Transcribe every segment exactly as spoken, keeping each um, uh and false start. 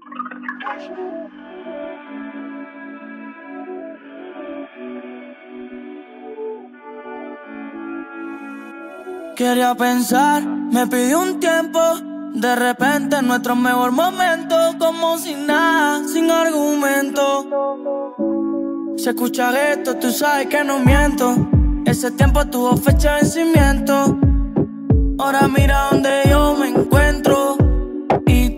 Quería pensar, me pidió un tiempo. De repente nuestro mejor momento, como sin nada, sin argumento. Si escuchas esto, tú sabes que no miento. Ese tiempo tuvo fecha de vencimiento. Ahora mira donde yo me encuentro. Y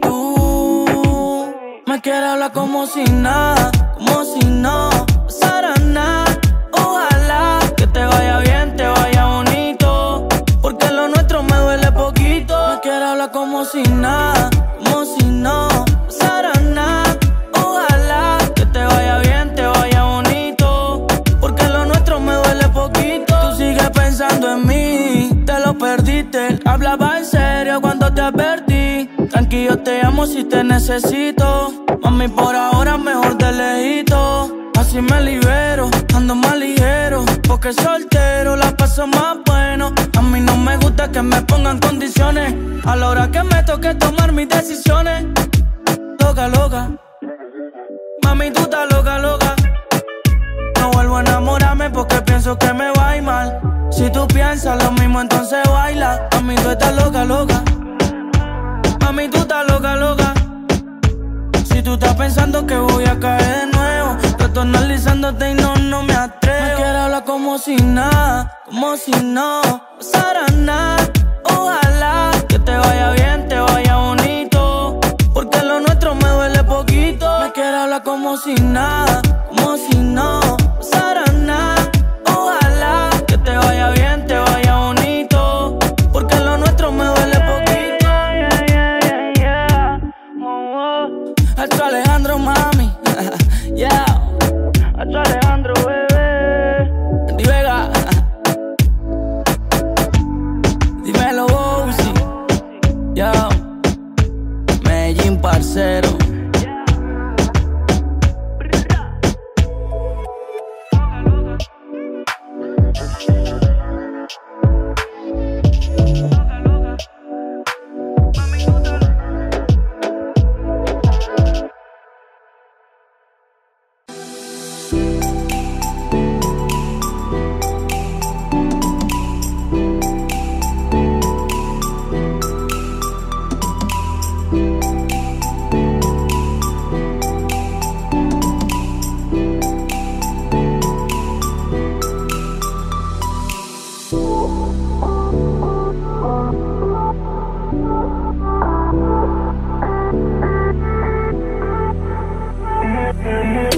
tú me quieres hablar como si nada, como si no pasara nada. Ojalá que te vaya bien, te vaya bonito, porque lo nuestro me duele poquito. Me quieres hablar como si nada, como si no pasara nada. Ojalá que te vaya bien, te vaya bonito, porque lo nuestro me duele poquito. Tú sigues pensando en mí, te lo perdiste. Hablaba en serio cuando te advertí. Tranquilo, te amo si te necesito. Mami, por ahora mejor de lejito. Así me libero, ando más ligero, porque soltero la paso más bueno. A mí no me gusta que me pongan condiciones a la hora que me toque tomar mis decisiones. Loca, loca, mami, tú estás loca, loca. No vuelvo a enamorarme porque pienso que me va a ir mal. Si tú piensas lo mismo, entonces baila. Mami, tú estás loca, loca. Mami, tú estás loca, loca. Si tú estás pensando que voy a caer de nuevo, yo estoy analizándote y no, no me atrevo. Me quiero hablar como si nada, como si no pasara nada. Ojalá que te vaya bien, te vaya bonito, porque lo nuestro me duele poquito. Me quiero hablar como si nada, como si no pasara nada. Ojalá que te vaya bien, te vaya bonito, porque lo nuestro me duele poquito. Yeah, yeah, yeah, yeah. Oh, oh. Alto Alejandro, mami. Yeah. Alto Alejandro, bebé. Andy Vega. Dímelo, Bowsy. Yo. Medellín, parcero. Mm-hmm.